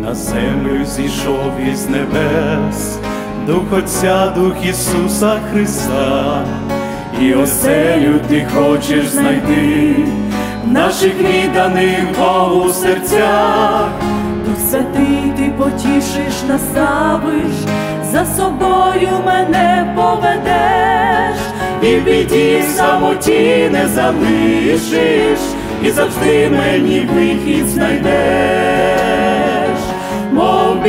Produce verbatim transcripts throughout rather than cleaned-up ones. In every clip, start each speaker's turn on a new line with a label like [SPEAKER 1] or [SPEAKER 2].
[SPEAKER 1] на землю зійшов із небес, Дух Отця, Дух Ісуса Христа, і оселю ти хочеш знайти в наших відданих Богу серцях.
[SPEAKER 2] Дух Святий, ти потішиш, наставиш, за собою мене поведеш,
[SPEAKER 1] І в біді, в самоті не залишиш, і завжди мені вихід знайдеш. Мов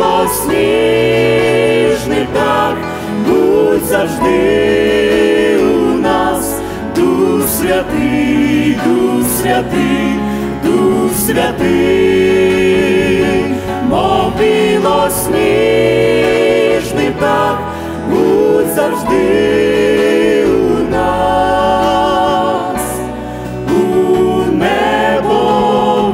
[SPEAKER 1] білосніжний птах, будь завжди у нас. Дух Святий, Дух Святий, Дух Святий, мов білосніжний птах, будь завжди у нас, у небо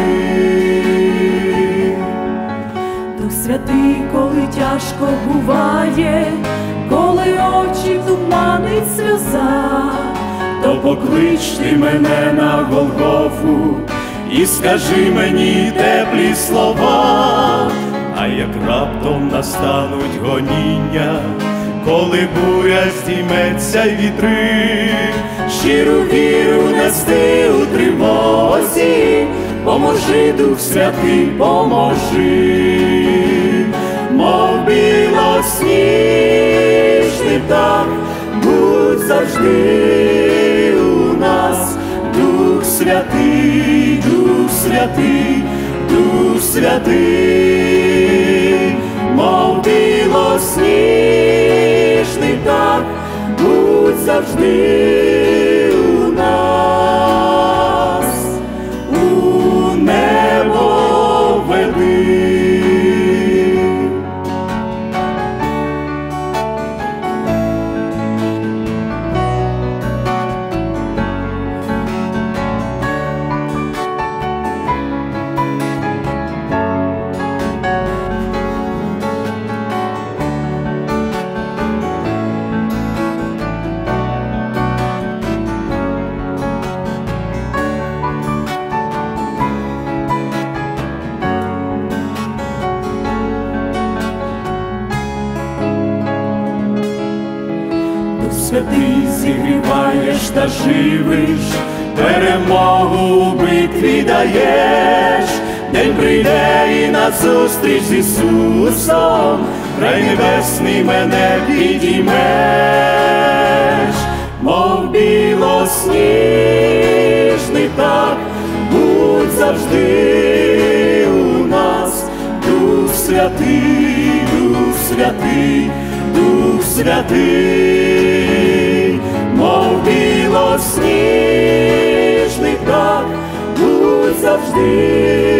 [SPEAKER 1] веди.
[SPEAKER 2] Дух Святий, коли тяжко буває, коли очі туманить сльоза,
[SPEAKER 1] то поклич ти мене на Голгофу і скажи мені теплі слова. А як раптом настануть гоніння, коли буря здійметься й вітри, щиру віру нести у тривозі, поможи, Дух Святий, поможи. Мов білосніжний птах, будь завжди у нас. Дух Святий, Дух Святий, Дух Святий, мов білосніжний птах, будь завжди у нас, у небо веди. Святий, зігріваєш та живиш, перемогу у битві даєш. День прийде і назустріч з Ісусом, край небесний мене підіймеш. Мов білосніжний птах, будь завжди у нас. Дух Святий, Дух Святий, Дух Святий, мов білосніжний птах, будь завжди